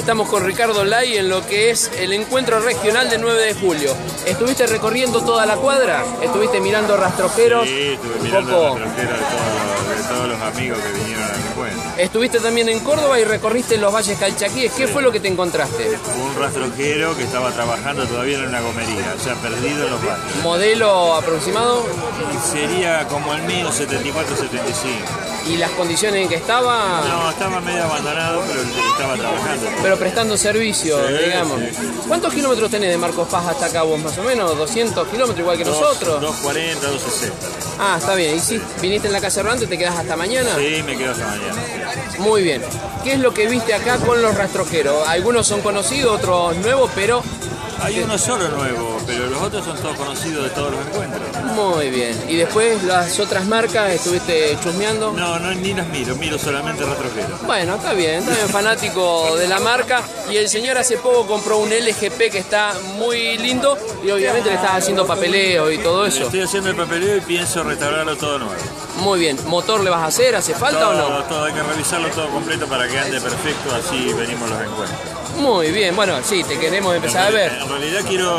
Estamos con Ricardo Lai en lo que es el encuentro regional del 9 de julio. ¿Estuviste recorriendo toda la cuadra? ¿Estuviste mirando rastrojeros? Sí, estuve mirando rastrojeros de todos los amigos que vinieron al encuentro. Estuviste también en Córdoba y recorriste los valles calchaquíes. ¿Qué fue lo que te encontraste? Un rastrojero que estaba trabajando todavía en una gomería, o sea, perdido en los valles. ¿Modelo aproximado? Sería como el mío, 74-75. ¿Y las condiciones en que estaba? No, estaba medio abandonado, pero estaba trabajando. Pero prestando servicio, sí, digamos. Sí. ¿Cuántos kilómetros tenés de Marcos Paz hasta acá vos, más o menos? ¿200 kilómetros igual que nosotros? 240, 260. Ah, está bien. ¿Y si viniste en la casa rodante, te quedás hasta mañana? Sí, me quedo hasta mañana. Muy bien. ¿Qué es lo que viste acá con los rastrojeros? Algunos son conocidos, otros nuevos, pero... Hay uno solo nuevo, pero los otros son todos conocidos de todos los encuentros. Muy bien. ¿Y después las otras marcas estuviste chusmeando? No, ni las miro solamente rastrojeros. Bueno, está bien, fanático de la marca. Y el señor hace poco compró un LGP que está muy lindo y obviamente le estás haciendo papeleo y todo eso. Estoy haciendo el papeleo y pienso restaurarlo todo nuevo. Muy bien. ¿Motor le vas a hacer? ¿Hace falta o no? Todo, hay que revisarlo todo completo para que ande perfecto, así venimos los encuentros. Muy bien, bueno, sí, te queremos empezar a ver. En realidad quiero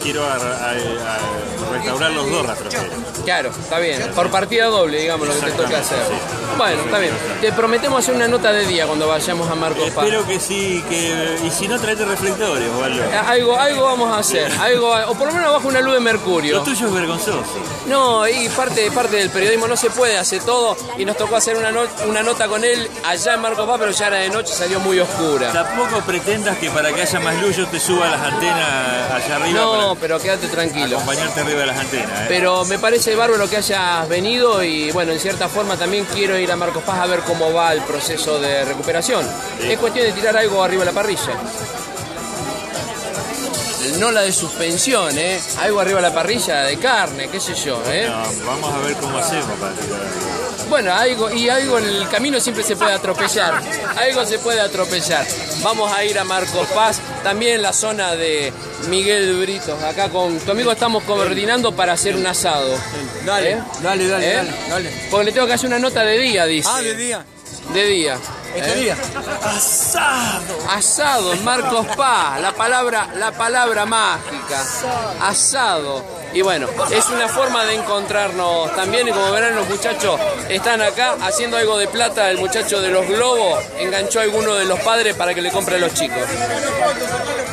restaurar los dos rastrojeros. Claro, está bien. Por partida doble, digamos, lo que te toca hacer. Sí. Bueno, está bien. Te prometemos hacer una nota de día cuando vayamos a Marcos Paz. Espero que sí, y si no, traete reflectores o algo. Algo vamos a hacer, o por lo menos bajo una luz de mercurio. Lo tuyo es vergonzoso. No, y parte del periodismo no se puede hacer todo, y nos tocó hacer una nota con él allá en Marcos Paz, pero ya era de noche, salió muy oscura. Tampoco pretendas que para que haya más luz yo te suba las antenas allá arriba. No, pero quédate tranquilo. Acompañarte arriba de las antenas. Pero me parece bárbaro que hayas venido y bueno, en cierta forma también quiero ir a Marcos Paz a ver cómo va el proceso de recuperación. Sí. Es cuestión de tirar algo arriba de la parrilla. No la de suspensión, algo arriba de la parrilla de carne, qué sé yo, No, vamos a ver cómo hacemos para tirar algo. Bueno, algo en el camino siempre se puede atropellar. Algo se puede atropellar. Vamos a ir a Marcos Paz, también en la zona de Miguel Britos. Acá con tu amigo estamos coordinando para hacer un asado. Dale. Porque le tengo que hacer una nota de día, dice. Ah, de día. De día. ¿Este día? Asado. Asado en Marcos Paz, la palabra mágica. Asado. Y bueno, es una forma de encontrarnos también, y como verán los muchachos están acá haciendo algo de plata. El muchacho de los globos enganchó a alguno de los padres para que le compre a los chicos.